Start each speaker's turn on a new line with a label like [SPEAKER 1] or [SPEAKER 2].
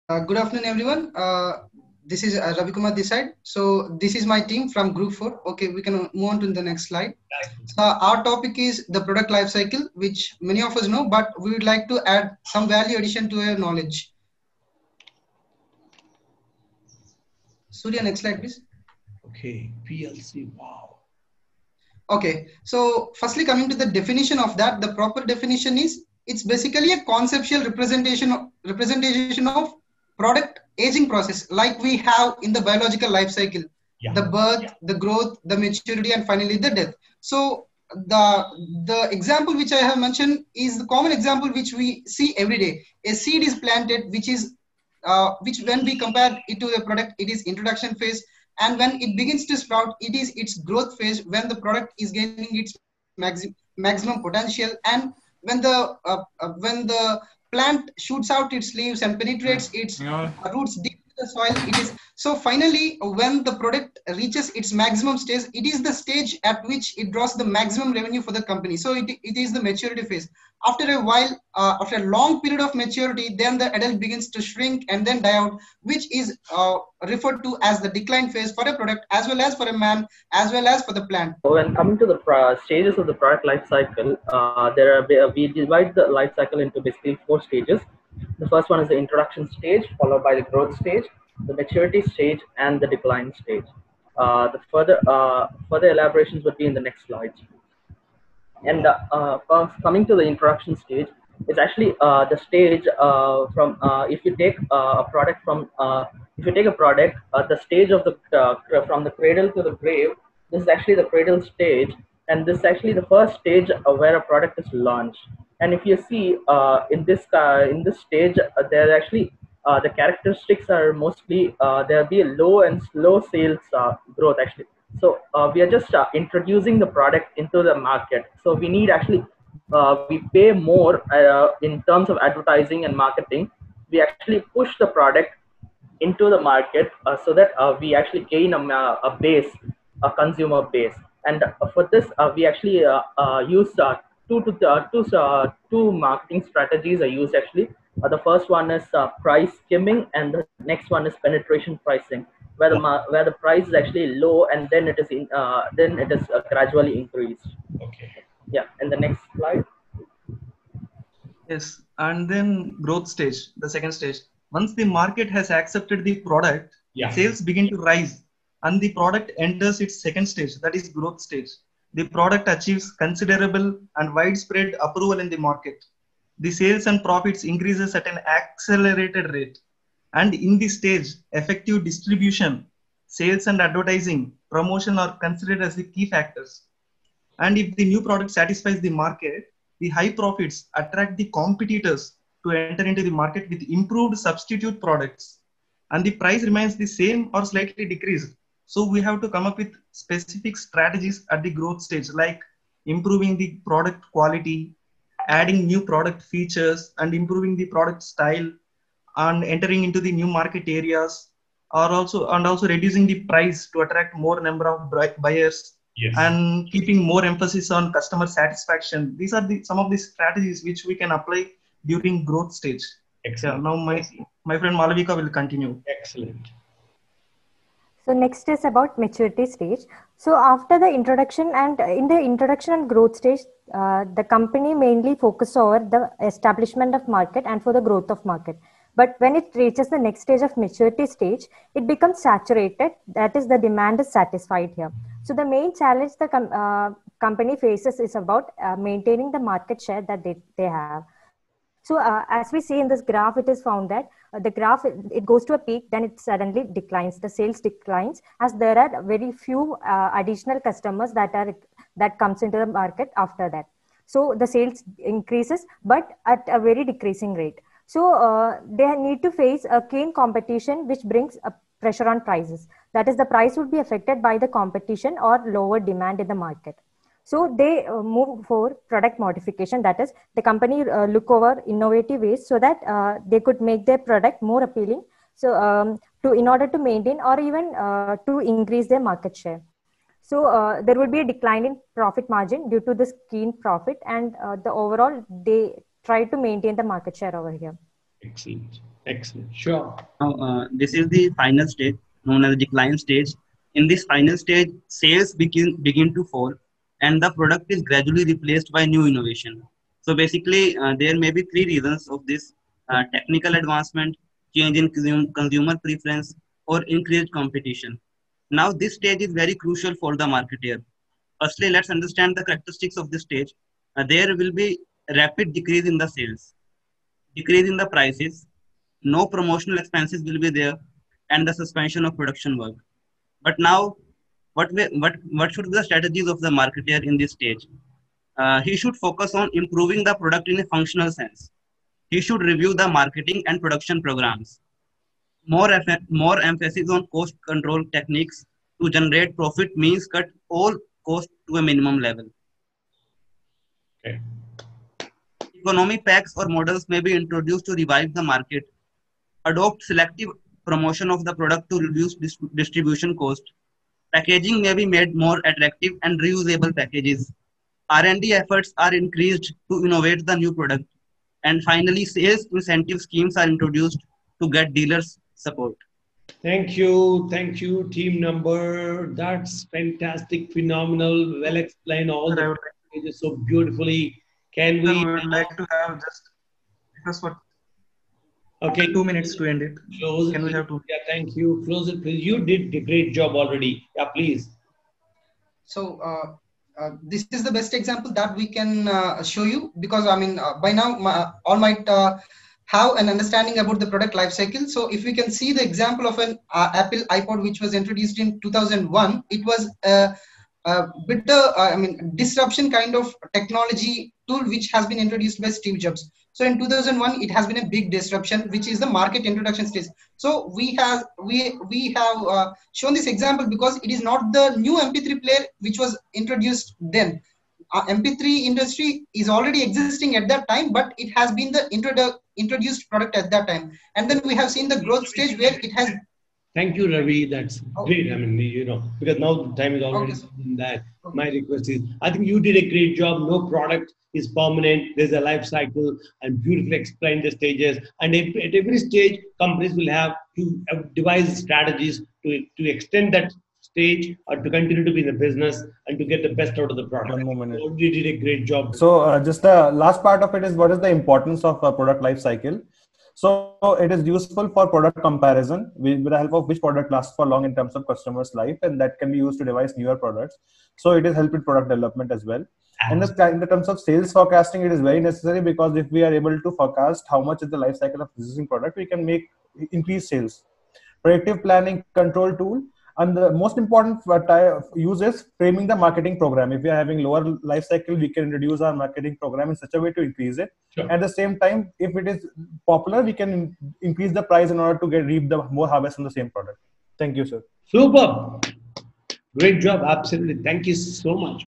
[SPEAKER 1] Good afternoon, everyone. This is Ravi Kumar this side. So this is my team from Group 4. Okay, we can move on to the next slide. So our topic is the product life cycle, which many of us know, but we would like to add some value addition to your knowledge. Surya, next slide, please.
[SPEAKER 2] Okay, PLC, wow.
[SPEAKER 1] Okay, so firstly, coming to the definition of that, the proper definition is it's basically a conceptual representation of product aging process, like we have in the biological life cycle, the birth, the growth, the maturity, and finally the death. So the example which I have mentioned is the common example which we see every day. A seed is planted, which when we compare it to the product, it is introduction phase, and when it begins to sprout, it is its growth phase when the product is gaining its maximum potential, and when the plant shoots out its leaves and penetrates its roots deep into the soil, it is so finally when the product reaches its maximum stage, it is the stage at which it draws the maximum revenue for the company. So it is the maturity phase. After a while, after a long period of maturity, then the adult begins to shrink and then die out, which is referred to as the decline phase for a product, as well as for a man, as well as for the plant.
[SPEAKER 3] When coming to the stages of the product life cycle, we divide the life cycle into basically 4 stages. The first one is the introduction stage, followed by the growth stage, the maturity stage, and the decline stage. The further elaborations would be in the next slides. And coming to the introduction stage, it's actually the stage from if you take a product from if you take a product, the stage of the from the cradle to the grave. This is actually the cradle stage, and this is actually the first stage where a product is launched. And if you see in this stage, there actually the characteristics are mostly there'll be a low and slow sales growth actually. So we are just introducing the product into the market. So we need actually we pay more in terms of advertising and marketing. We actually push the product into the market so that we actually gain a base, a consumer base. And for this, we actually use two marketing strategies are used actually. The first one is price skimming, and the next one is penetration pricing, where the price is actually low, and then it is gradually increased.
[SPEAKER 2] Okay.
[SPEAKER 3] Yeah, and the next slide.
[SPEAKER 4] Yes, and then growth stage, the second stage. Once the market has accepted the product, sales begin to rise, and the product enters its second stage, that is growth stage. The product achieves considerable and widespread approval in the market. The sales and profits increases at an accelerated rate. And in this stage, effective distribution, sales and advertising, promotion are considered as the key factors. And if the new product satisfies the market, the high profits attract the competitors to enter into the market with improved substitute products. And the price remains the same or slightly decreased. So we have to come up with specific strategies at the growth stage, like improving the product quality, adding new product features, and improving the product style, and entering into the new market areas, or also reducing the price to attract more number of buyers. Yes. And keeping more emphasis on customer satisfaction. These are some of the strategies which we can apply during growth stage. Excellent. Yeah, now my friend Malavika will continue.
[SPEAKER 2] Excellent.
[SPEAKER 5] So next is about maturity stage. So after the introduction and in the introduction and growth stage, the company mainly focus over the establishment of market and for the growth of market. But when it reaches the next stage of maturity stage, it becomes saturated. That is, the demand is satisfied here. So the main challenge the company faces is about maintaining the market share that they have. So as we see in this graph, it is found that the graph, it goes to a peak, then it suddenly declines. The sales declines as there are very few additional customers that comes into the market after that. So the sales increases, but at a very decreasing rate. So they need to face a keen competition, which brings a pressure on prices. That is, the price would be affected by the competition or lower demand in the market. So they move for product modification. That is, the company look over innovative ways so that they could make their product more appealing. So in order to maintain or even to increase their market share. So there would be a decline in profit margin due to this keen profit, and the overall they try to maintain the market share over here.
[SPEAKER 2] Excellent. Excellent. Sure.
[SPEAKER 6] Now, this is the final stage known as decline stage. In this final stage, sales begin to fall, and the product is gradually replaced by new innovation. So basically, there may be three reasons of this: technical advancement, change in consumer preference, or increased competition. Now, this stage is very crucial for the marketer. Firstly, let's understand the characteristics of this stage. There will be rapid decrease in the sales, decrease in the prices, no promotional expenses will be there, and the suspension of production work. But now, what should be the strategies of the marketer in this stage? He should focus on improving the product in a functional sense. He should review the marketing and production programs. More emphasis on cost control techniques to generate profit means cut all cost to a minimum level.
[SPEAKER 2] Okay.
[SPEAKER 6] Economy packs or models may be introduced to revive the market. Adopt selective promotion of the product to reduce distribution cost. Packaging may be made more attractive and reusable packages. R&D efforts are increased to innovate the new product. And finally, sales incentive schemes are introduced to get dealers support.
[SPEAKER 2] Thank you, team number. That's fantastic, phenomenal, well explained. All the pages so beautifully. Can we?
[SPEAKER 4] We would like to have just what?
[SPEAKER 2] Okay,
[SPEAKER 4] 2 minutes to end it.
[SPEAKER 2] Close it.
[SPEAKER 4] Can we have 2?
[SPEAKER 2] Yeah, thank you. Close it, please. You did a great job already. Yeah, please.
[SPEAKER 1] So this is the best example that we can show you, because I mean by now all might have an understanding about the product life cycle. So if we can see the example of an Apple iPod which was introduced in 2001, it was a bit disruption kind of technology tool which has been introduced by Steve Jobs. So in 2001, it has been a big disruption, which is the market introduction stage. So we have shown this example because it is not the new MP3 player which was introduced then. MP3 industry is already existing at that time, but it has been the introduced product at that time. And then we have seen the growth stage where it has.
[SPEAKER 2] Thank you, Ravi. That's great. I mean, because now the time is already in that. My request is, I think you did a great job. No product is permanent. There's a life cycle, and beautifully explained the stages. And at every stage, companies will have to devise strategies to extend that stage or to continue to be in the business and to get the best out of the product.
[SPEAKER 7] One more minute.
[SPEAKER 2] You did a great job.
[SPEAKER 7] So just the last part of it is, what is the importance of a product life cycle? So it is useful for product comparison, with the help of which product lasts for long in terms of customers' life, and that can be used to devise newer products. So it is help with product development as well. And in the terms of sales forecasting, it is very necessary, because if we are able to forecast how much is the life cycle of existing product, we can make increase sales. Predictive planning control tool. And the most important use is framing the marketing program. If we are having lower life cycle, we can reduce our marketing program in such a way to increase it.
[SPEAKER 2] Sure.
[SPEAKER 7] At the same time, if it is popular, we can increase the price in order to reap the more harvest on the same product. Thank you, sir.
[SPEAKER 2] Super. Great job. Absolutely. Thank you so much.